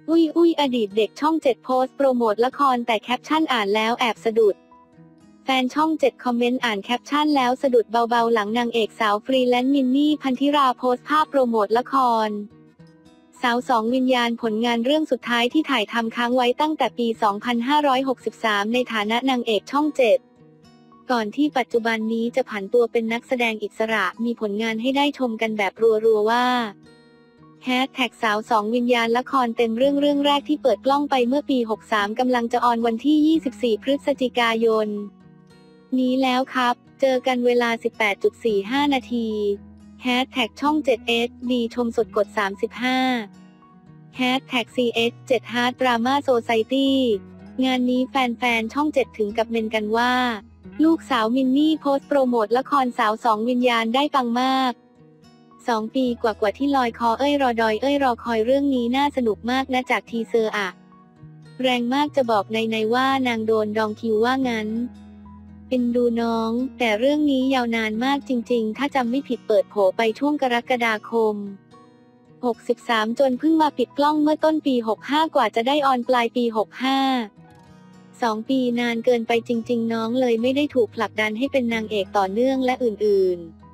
อุ้ยอดีตเด็กช่อง7โพสต์โปรโมทละครแต่แคปชั่นอ่านแล้วแอบสะดุดแฟนช่อง7คอมเมนต์อ่านแคปชั่นแล้วสะดุดเบาๆหลังนางเอกสาวฟรีแลนซ์มินนี่พันธิราโพสต์ภาพโปรโมทละครสาวสองวิญญาณผลงานเรื่องสุดท้ายที่ถ่ายทำค้างไว้ตั้งแต่ปี 2563 ในฐานะนางเอกช่อง7ก่อนที่ปัจจุบันนี้จะผันตัวเป็นนักแสดงอิสระมีผลงานให้ได้ชมกันแบบรัวๆว่า#สาวสองวิญญาณละครเต็มเรื่องแรกที่เปิดกล้องไปเมื่อปี 63 กำลังจะออนวันที่ 24 พฤศจิกายนนี้แล้วครับเจอกันเวลา 18.45 นาทีช่อง7 SD ชมสดกด 35 #CX7 Hard Drama Society งานนี้แฟนๆช่อง7ถึงกับเมนกันว่าลูกสาวมินนี่โพสต์โปรโมทละครสาวสองวิญญาณได้ปังมาก2 ปีกว่าที่ลอยคอรอดอยรอคอยเรื่องนี้น่าสนุกมากนะจากทีเซอร์อะแรงมากจะบอกในว่านางโดนดองคิวว่างั้นเป็นดูน้องแต่เรื่องนี้ยาวนานมากจริงๆถ้าจำไม่ผิดเปิดโผไปช่วงกรกฎาคม63จนเพิ่งมาปิดกล้องเมื่อต้นปี65กว่าจะได้ออนปลายปี65 2 ปีนานเกินไปจริงๆน้องเลยไม่ได้ถูกผลักดันให้เป็นนางเอกต่อเนื่องและอื่นๆ